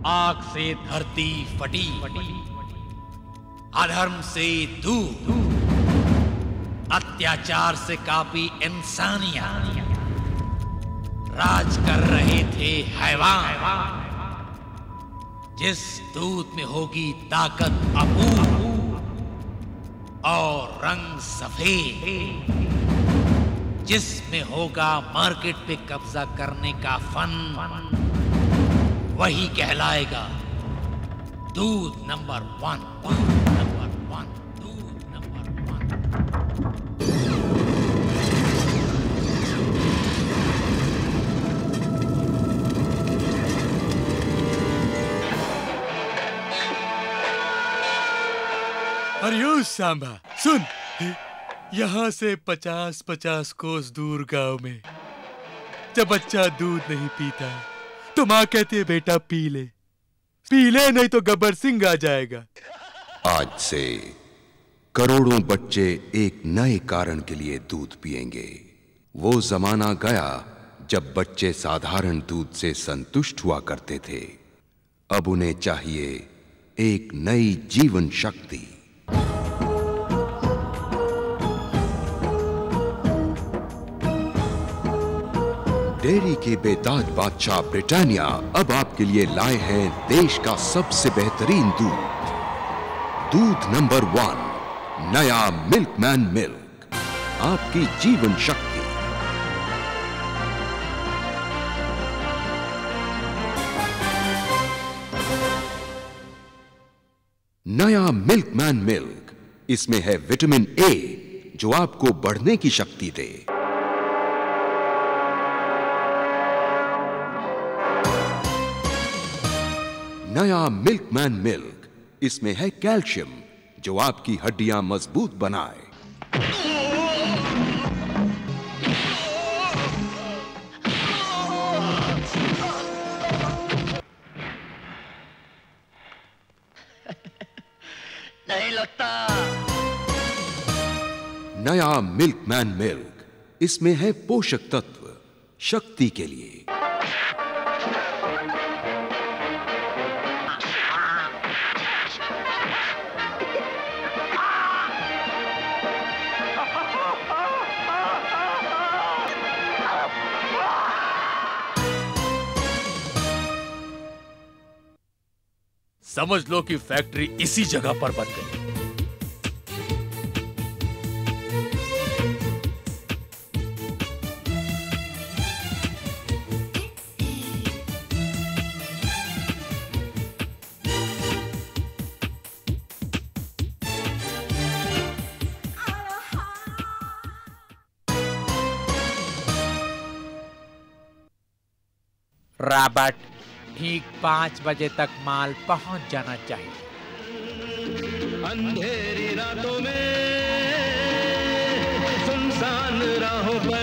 आग से धरती फटी, अधर्म से दूर, अत्याचार से कांपी इंसानियत, राज कर रहे थे हैवान। जिस दूध में होगी ताकत अपूर्व और रंग सफेद, जिसमें होगा मार्केट पे कब्जा करने का फन, वही कहलाएगा दूध नंबर 1। दूध नंबर 1, दूध नंबर 1। अरे सांबा सुन, यहाँ से 50-50 कोस दूर गांव में जब बच्चा दूध नहीं पीता तो माँ कहती है बेटा पी ले, नहीं तो गब्बर सिंह आ जाएगा। आज से करोड़ों बच्चे एक नए कारण के लिए दूध पिएंगे। वो जमाना गया जब बच्चे साधारण दूध से संतुष्ट हुआ करते थे। अब उन्हें चाहिए एक नई जीवन शक्ति। डेयरी के बेताज बादशाह ब्रिटानिया अब आपके लिए लाए हैं देश का सबसे बेहतरीन दूध, दूध नंबर 1, नया मिल्कमैन मिल्क, आपकी जीवन शक्ति। नया मिल्कमैन मिल्क, इसमें है विटामिन ए जो आपको बढ़ने की शक्ति दे। नया मिल्कमैन मिल्क, इसमें है कैल्शियम जो आपकी हड्डियां मजबूत बनाए। नहीं लगता। नया मिल्कमैन मिल्क, इसमें है पोषक तत्व शक्ति के लिए। समझ लो कि फैक्ट्री इसी जगह पर बन गई। रॉबर्ट, ठीक 5 बजे तक माल पहुंच जाना चाहिए। अंधेरी रातों में सुनसान राहों पर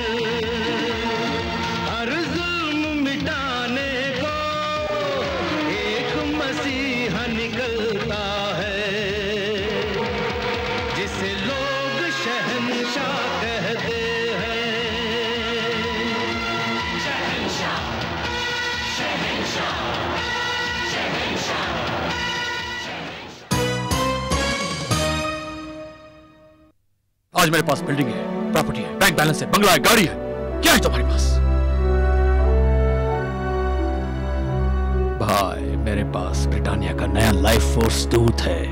हर जुल्म मिटाने को एक मसीहा निकलता है, जिसे लोग शहंशाह कहते हैं। शहंशाह, शहंशाह, शहंशाह। आज मेरे पास बिल्डिंग है, प्रॉपर्टी है, बैंक बैलेंस है, बंगला है, गाड़ी है। क्या है तुम्हारे पास? भाई, मेरे पास ब्रिटानिया का नया लाइफ फोर्स दूध है।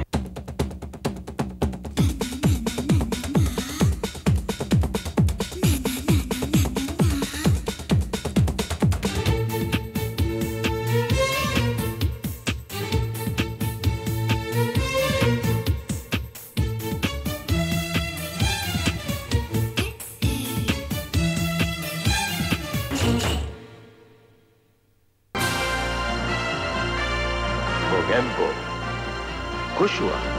खुश हुआ।